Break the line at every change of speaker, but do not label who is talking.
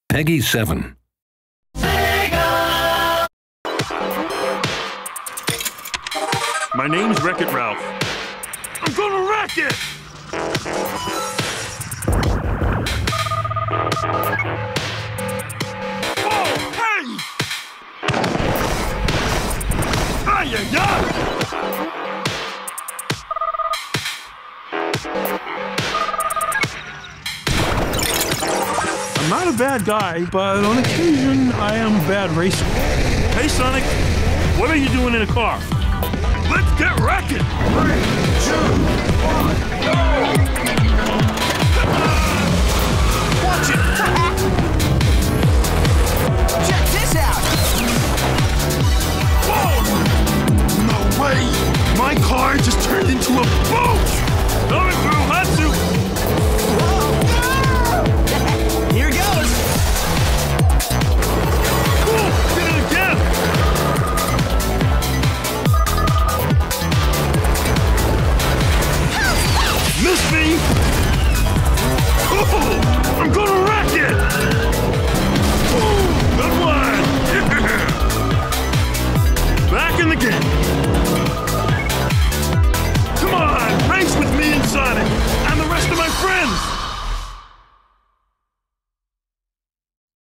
Peggy 7.
My name's Wreck-It Ralph. I'm gonna wreck it! Oh, hey! Ay-yi-yi! I'm not a bad guy, but on occasion, I am a bad racer. Hey, Sonic, what are you doing in a car? Let's get wrecking! 3, 2, 1, go! Watch it!
Check this out!
Whoa! No way! My car just turned into a boat! Coming through, Hatsu!
Here goes!
Cool! Did it again! Miss me! Oh, I'm gonna wreck it! Ooh, good one! Back in the game. Come on, race with me and Sonic, and the rest of my friends!